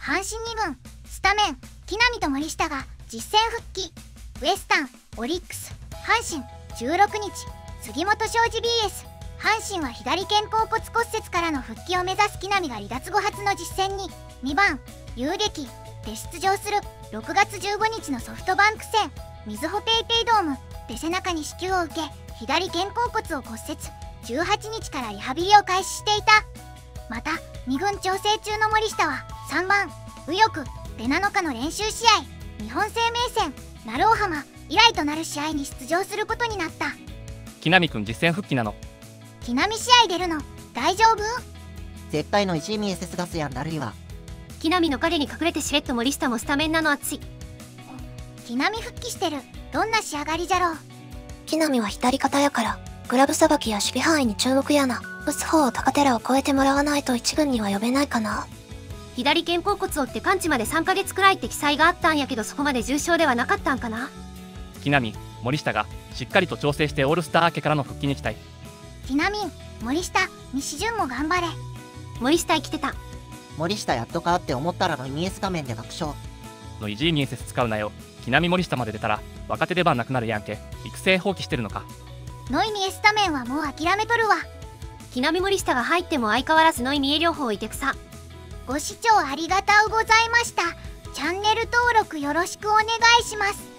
阪神2軍スタメン木浪と森下が実戦復帰。ウエスタンオリックス阪神16日杉本昌司 BS。 阪神は左肩甲骨骨折からの復帰を目指す木浪が離脱後初の実戦に2番遊撃で出場する。6月15日のソフトバンク戦みずほペイペイドームで背中に支給を受け左肩甲骨を骨折。18日からリハビリを開始していた。また2軍調整中の森下は3番右翼で7日の練習試合日本生命戦鳴尾浜以来となる試合に出場することになった。 木浪くん実戦復帰なの？ 木浪試合出るの大丈夫？ 絶対の1位ミエセスガスやんだるいわ。 木浪の影に隠れてしれっと森下もスタメンなの熱い。 木浪復帰してる。どんな仕上がりじゃろう？ 木浪は左肩やからグラブさばきや守備範囲に注目やな。打つ方を高寺を超えてもらわないと1軍には呼べないかな。 左肩甲骨折って完治まで3ヶ月くらいって記載があったんやけど、そこまで重症ではなかったんかな。 木浪、森下がしっかりと調整してオールスター明けからの復帰に期待。 木浪、森下、西潤も頑張れ。 森下生きてた。 森下やっとかって思ったらのイニエスタ面で爆笑。 のイジーミエセス使うなよ。木浪森下まで出たら若手出番なくなるやんけ。育成放棄してるのか。 ノイミエスタメンはもう諦めとるわ。 木浪森下が入っても相変わらずノイミエ療法いてくさ。 ご視聴ありがとうございました。チャンネル登録よろしくお願いします。